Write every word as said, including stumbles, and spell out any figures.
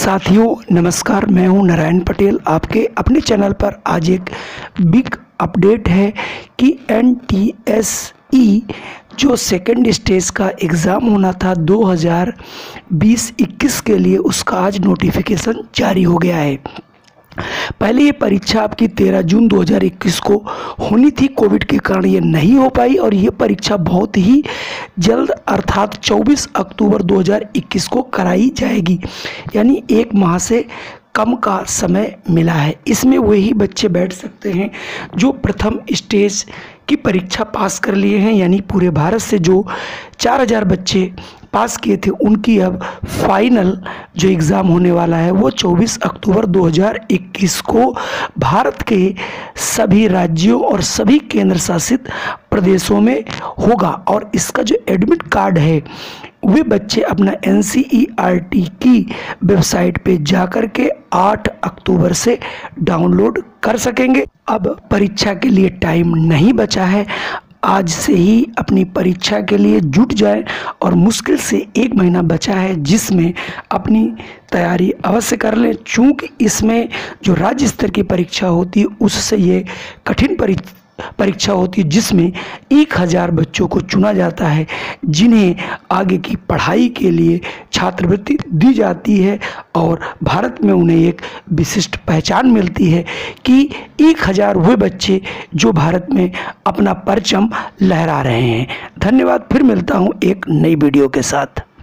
साथियों नमस्कार, मैं हूं नारायण पटेल। आपके अपने चैनल पर आज एक बिग अपडेट है कि एन टी एस ई जो सेकेंड स्टेज का एग्ज़ाम होना था दो हज़ार बीस इक्कीस के लिए, उसका आज नोटिफिकेशन जारी हो गया है। पहले ये परीक्षा आपकी तेरह जून दो हज़ार इक्कीस को होनी थी, कोविड के कारण ये नहीं हो पाई और ये परीक्षा बहुत ही जल्द अर्थात चौबीस अक्टूबर दो हज़ार इक्कीस को कराई जाएगी, यानी एक माह से कम का समय मिला है। इसमें वही बच्चे बैठ सकते हैं जो प्रथम स्टेज की परीक्षा पास कर लिए हैं, यानी पूरे भारत से जो चार हज़ार बच्चे पास किए थे उनकी अब फाइनल जो एग्ज़ाम होने वाला है वो चौबीस अक्टूबर दो हज़ार इक्कीस को भारत के सभी राज्यों और सभी केंद्र शासित प्रदेशों में होगा। और इसका जो एडमिट कार्ड है वे बच्चे अपना N C E R T की वेबसाइट पे जाकर के आठ अक्टूबर से डाउनलोड कर सकेंगे। अब परीक्षा के लिए टाइम नहीं बचा है, आज से ही अपनी परीक्षा के लिए जुट जाए और मुश्किल से एक महीना बचा है जिसमें अपनी तैयारी अवश्य कर लें। चूँकि इसमें जो राज्य स्तर की परीक्षा होती है उससे ये कठिन परीक्षा परीक्षा होती है जिसमें एक हज़ार बच्चों को चुना जाता है जिन्हें आगे की पढ़ाई के लिए छात्रवृत्ति दी जाती है और भारत में उन्हें एक विशिष्ट पहचान मिलती है कि एक हज़ार वे बच्चे जो भारत में अपना परचम लहरा रहे हैं। धन्यवाद, फिर मिलता हूँ एक नई वीडियो के साथ।